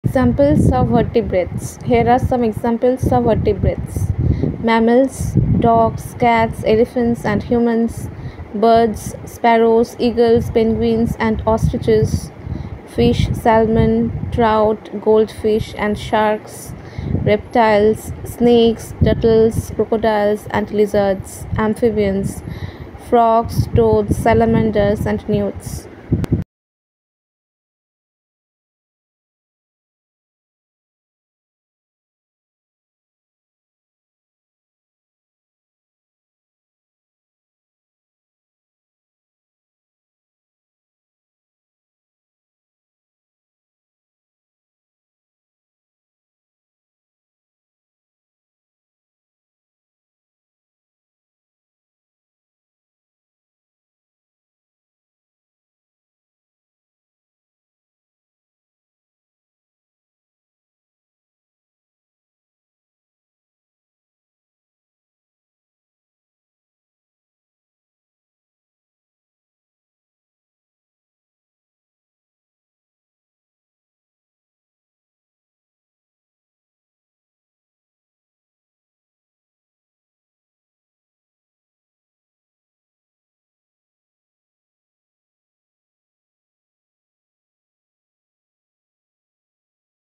Examples of vertebrates. Here are some examples of vertebrates: mammals, dogs, cats, elephants, and humans; birds, sparrows, eagles, penguins, and ostriches; fish, salmon, trout, goldfish, and sharks; reptiles, snakes, turtles, crocodiles, and lizards; amphibians, frogs, toads, salamanders, and newts.